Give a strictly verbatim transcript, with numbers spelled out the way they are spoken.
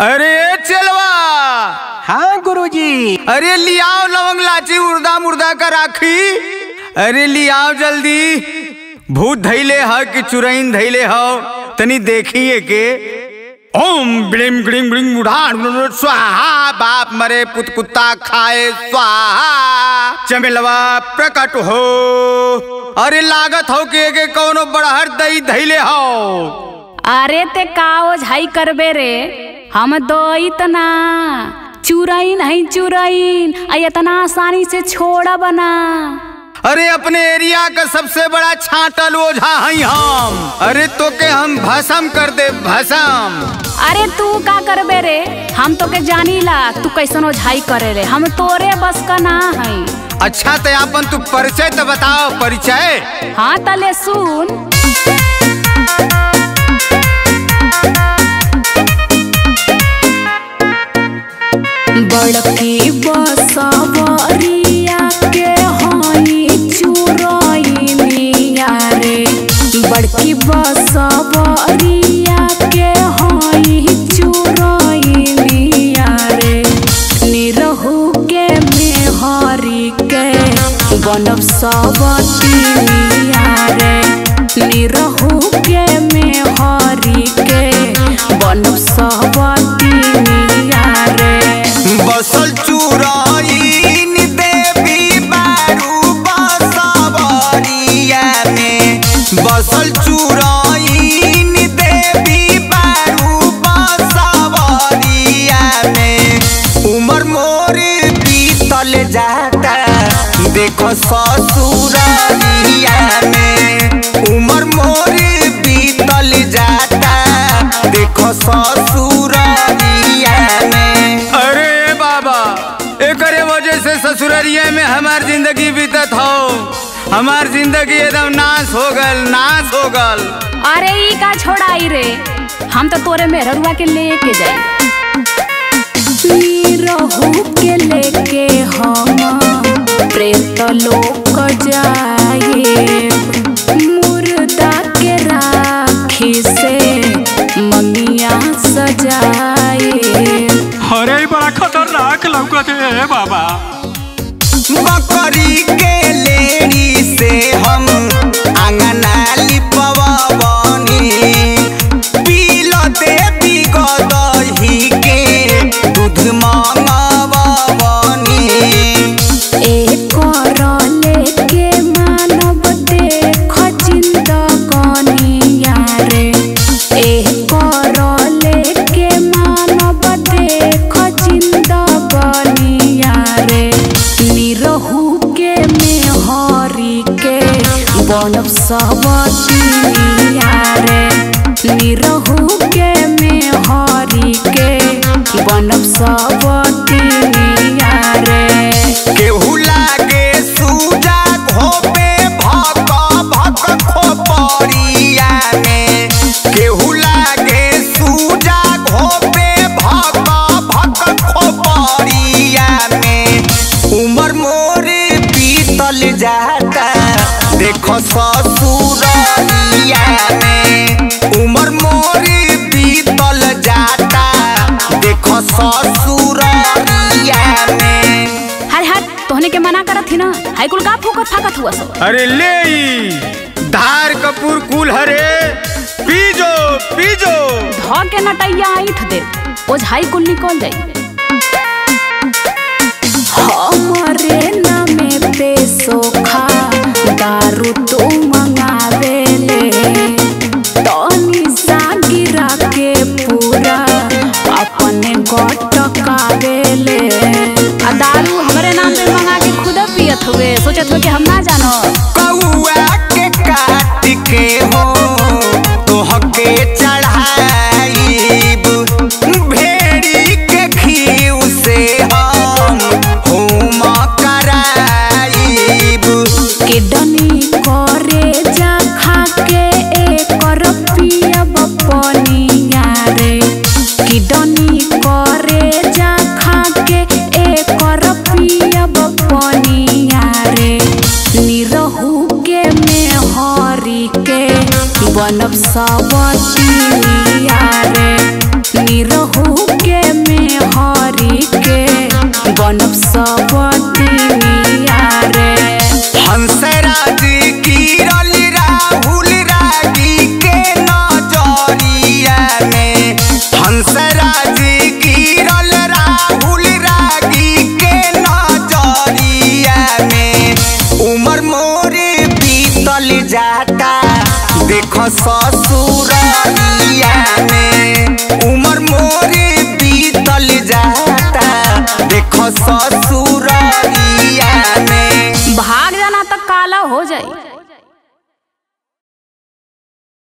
अरे चलवा। हाँ गुरुजी। अरे लियाओ लवंग लाची उर्दा मुर्दा का राखी। अरे लियाओ जल्दी। भूत धैले ह कि चुरैन धैले हो तनी देखिए के। ओम ब्लिम ग्लिम ग्लिम उड़ान स्वाहा। बाप मरे पुत कुत्ता खाए स्वाहा। चमेलवा प्रकट हो। अरे लागत हो के, के कौनो बड़हर दई धैले हो। अरे ते काओ झाई करबे रे, हम दई तना चुराइन है चुराइन इतना आसानी से छोड़ा बना। अरे अपने एरिया का सबसे बड़ा छाटल ओझा है हम। अरे तो के हम भस्म कर दे भस्म। अरे तू का करबे रे, हम तो के जानी ला तू कैसन ओझाई करे रे, हम तोरे बस का ना है। अच्छा ते अपन तू परिचय तो बताओ परिचय। हाँ तले सुन। बड़की बसवरिया के हई चुरैनिया रे, बड़की बसवरिया के हई चुरैनिया रे। निरहु के मेहरी के बनब सवतिनिया रे, निरहु के मेहरी के बनब सवतिनिया रे। बसल चुराइन देवी बारू बसवरिया में। बसल चुराइन देवी बारू बसवरिया में। उमर मोर बीतल जाता देखो ससुररिया में। उमर मोर बीतल जाता देखो ससुररिया में। अरे बाबा एकरे वजह से ससुररिया में हमार जिंदगी बीतत हो। हमार जिंदगी एकदम नाश हो गल नाश हो गल। अरे ई का छोड़ाई रे, हम तो तोरे मेहरुआ के लेके जाए। निरहु के लेके हम प्रेत लोक जाए, मुर्दा के राखी से ममिया सजाए। अरे बड़ा खतरनाक लौकत है बाबा। बकरी के लेड़ी से हम अंगना लिपवनी। पीलो देवी गदही के दूध मंगवनी। एक लेके मानव देख जिंदगानिया रे, एक लेके मानव देख जिंदगानिया रे। निरहु के मेहरी के बनब सवतिनिया रे, निरहु के मेहरी के बनब सवतिनिया रे। केहू लागे सूजा घोपे भक भक खोपड़िया में। केहू लागे सूजा घोपे भक भक खोपड़िया में। उमर मोर बीतल जाता देखो ससुररिया में। उमर मोर बीतल जाता देखो ससुररिया में। हर हर तोहने के मना करत थी ना, हाई कुल का फूकत फाकत हुआ सब। अरे ले धार कपूर कुल हरे पीजो पीजो। ध के नटैया आइठ दे ओझाई कुल निकल जाई। हमरे नामे पे सोखा दारू तो मंगावेले, तनी सा गिरा के पूरा अपने गटकावेले। आ दारू हमरे नाम पे मंगा के खुद पियत हुए, सोचत हुए कि हम ना जानो। कौआ के काट के हो तोहके चढ़ाईब। भेड़ी के घीव से हम होम कराईब। किडनी करे जा खा के एकर पियब पनिया रे, किडनी करे जा खा के एकर पियब पनिया रे। निरहु के मेहरी के बनब सवतिनिया रे, निरहु के जाता देखो ससुरिया में।